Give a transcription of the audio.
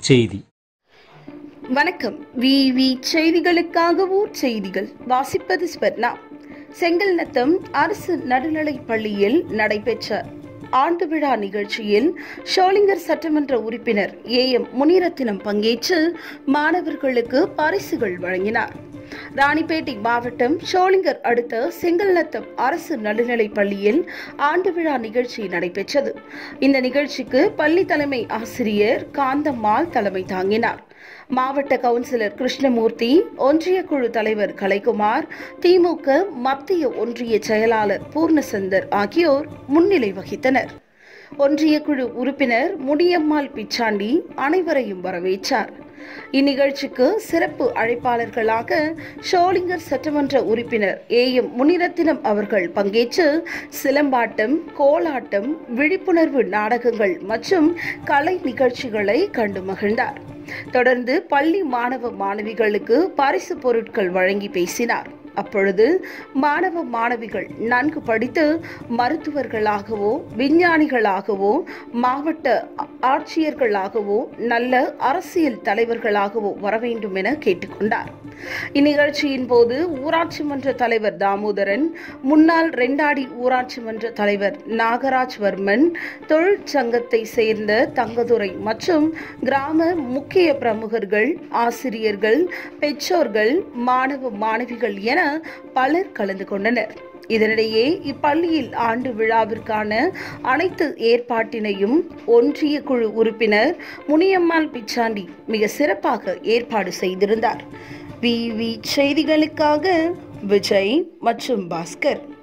செய்தி. வணக்கம். விவி செய்திகளுக்காக ஊர் செய்திகள் வாசிப்பது ஸ்வர்ணா. செங்கல்நத்தம் அரசு நடுநிலைப் பள்ளியில் நடைபெற்ற ஆண்டு விழா நிகழ்ச்சியில் ஷோலிங்கர் சட்டமன்ற உறுப்பினர் AM முனிரத்தினம் பங்கேற்று மாணவர்களுக்கு பரிசுகள் வழங்கினார். ராணிப்பேட்டை மாவட்டம் ஷோலிங்கர் அடுத்த செங்கல்நத்தம் அரசு நடுநிலைப் பள்ளியில் ஆண்டு விழா நிகழ்ச்சி நடைபெற்றது. இந்த நிகழ்ச்சிக்கு பள்ளி தலைமை ஆசிரியர் காந்தம்மாள் தலைமை தாங்கினார். மாவட்ட கவுன்சிலர் கிருஷ்ணமூர்த்தி, ஒன்றிய குழு தலைவர் கலைக்குமார், திமுக மத்திய ஒன்றிய செயலாளர் பூர்ணசந்தர் ஆகியோர் முன்னிலை வகித்தனர். ஒன்றிய குழு உறுப்பினர் முனியம்மாள் பிச்சாண்டி அனைவரையும் வரவேற்றார். இந்நிகழ்ச்சிக்கு சிறப்பு அழைப்பாளர்களாக ஷோலிங்கர் சட்டமன்ற உறுப்பினர் AM முனிரத்தினம் அவர்கள் பங்கேற்று சிலம்பாட்டம், கோலாட்டம், விழிப்புணர்வு நாடகங்கள் மற்றும் கலை நிகழ்ச்சிகளை கண்டு மகிழ்ந்தார். தொடர்ந்து பள்ளி மாணவ மாணவிகளுக்கு பரிசு பொருட்கள் வழங்கி பேசினார். அப்பொழுது மாணவ மாணவிகள் நன்கு படித்து மருத்துவர்களாகவோ, விஞ்ஞானிகளாகவோ, மாவட்ட ஆட்சியர்களாகவோ, நல்ல அரசியல் தலைவர்களாகவோ வர வேண்டும் என கேட்டுக்கொண்டார். இந்நிகழ்ச்சியின் போது ஊராட்சி மன்ற தலைவர் தாமோதரன், முன்னாள் ரெண்டாடி ஊராட்சி மன்ற தலைவர் நாகராஜ் வர்மன், தொழிற்சங்கத்தை சேர்ந்த தங்கதுரை மற்றும் கிராம முக்கிய பிரமுகர்கள், ஆசிரியர்கள், பெற்றோர்கள், மாணவ மாணவிகள் என பலர் கலந்து கொண்டனர். இதனிடையே இப்பள்ளியில் ஆண்டு விழாவிற்கான அனைத்து ஏற்பாட்டினையும் ஒன்றிய குழு உறுப்பினர் முனியம்மாள் பிச்சாண்டி மிக சிறப்பாக ஏற்பாடு செய்திருந்தார். விவி செய்திகளுக்காக விஜய் மற்றும் பாஸ்கர்.